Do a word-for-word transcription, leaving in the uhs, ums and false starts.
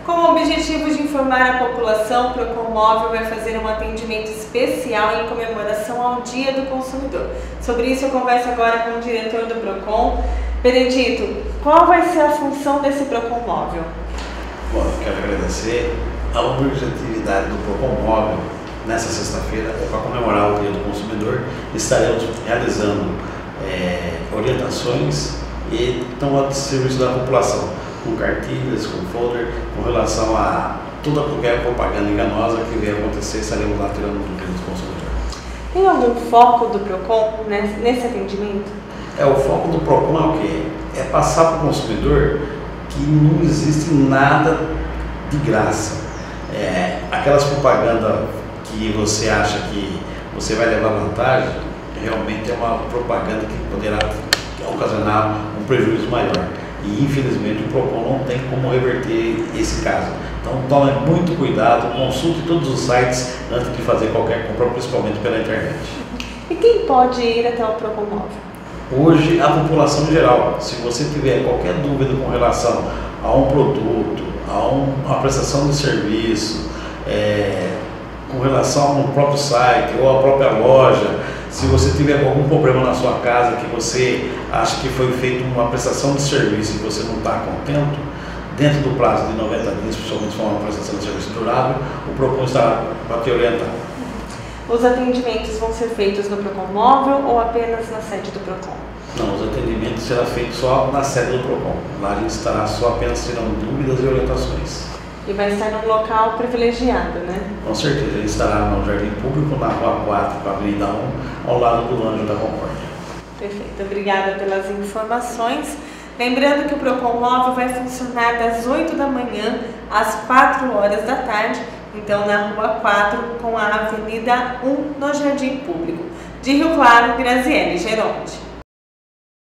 Com o objetivo de informar a população, o Procon Móvel vai fazer um atendimento especial em comemoração ao Dia do Consumidor. Sobre isso eu converso agora com o diretor do Procon. Benedito, qual vai ser a função desse Procon Móvel? Bom, eu quero agradecer. A objetividade do Procon Móvel nessa sexta-feira é para comemorar o Dia do Consumidor. Estaremos realizando é, orientações e tomando serviço da população, com cartilhas, com folder, com relação a toda qualquer propaganda enganosa que venha acontecer, estaremos lá tirando do Dia do Consumidor. Tem algum foco do Procon nesse atendimento? É, o foco do Procon é o quê? É passar para o consumidor que não existe nada de graça. É, aquelas propagandas que você acha que você vai levar vantagem, realmente é uma propaganda que poderá ocasionar um prejuízo maior. E infelizmente o Procon não tem como reverter esse caso. Então tome muito cuidado, consulte todos os sites antes de fazer qualquer compra, principalmente pela internet. E quem pode ir até o Procon Móvel? Hoje a população em geral, se você tiver qualquer dúvida com relação a um produto, a um, uma prestação de serviço, é, com relação ao próprio site ou à própria loja, se você tiver algum problema na sua casa que você acha que foi feita uma prestação de serviço e você não está contente, dentro do prazo de noventa dias, principalmente se for uma prestação de serviço durável, o Procon estará para te orientar. Os atendimentos vão ser feitos no Procon Móvel ou apenas na sede do Procon? Não, os atendimentos serão feitos só na sede do Procon. Lá a gente estará só apenas tirando dúvidas e orientações. E vai estar num local privilegiado, né? Com certeza, ele estará no Jardim Público, na Rua quatro, com a Avenida um, ao lado do Anjo da Concórdia. Perfeito, obrigada pelas informações. Lembrando que o Procon Móvel vai funcionar das oito da manhã às quatro horas da tarde, então na Rua quatro com a Avenida um no Jardim Público. De Rio Claro, Graziele Geronte.